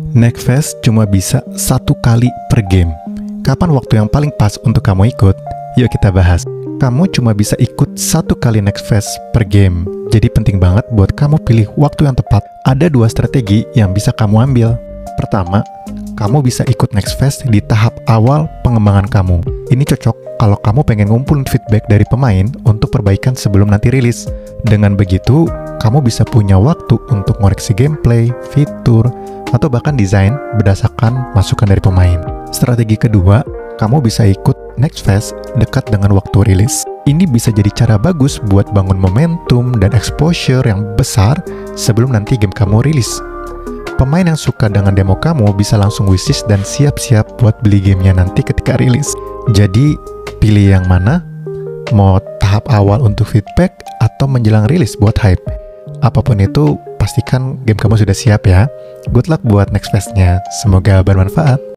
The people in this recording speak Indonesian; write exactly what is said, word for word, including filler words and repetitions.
Next cuma bisa satu kali per game. Kapan waktu yang paling pas untuk kamu ikut? Yuk kita bahas. Kamu cuma bisa ikut satu kali Next Fest per game. Jadi penting banget buat kamu pilih waktu yang tepat. Ada dua strategi yang bisa kamu ambil. Pertama, kamu bisa ikut Next Fest di tahap awal pengembangan kamu. Ini cocok kalau kamu pengen ngumpulin feedback dari pemain untuk perbaikan sebelum nanti rilis. Dengan begitu, kamu bisa punya waktu untuk ngoreksi gameplay, fitur, atau bahkan desain berdasarkan masukan dari pemain. Strategi kedua, kamu bisa ikut Next Fest dekat dengan waktu rilis. Ini bisa jadi cara bagus buat bangun momentum dan exposure yang besar sebelum nanti game kamu rilis. Pemain yang suka dengan demo kamu bisa langsung wishlist dan siap-siap buat beli gamenya nanti ketika rilis. Jadi, pilih yang mana? Mau tahap awal untuk feedback atau menjelang rilis buat hype? Apapun itu, pastikan game kamu sudah siap ya. Good luck buat Next Fest-nya. Semoga bermanfaat.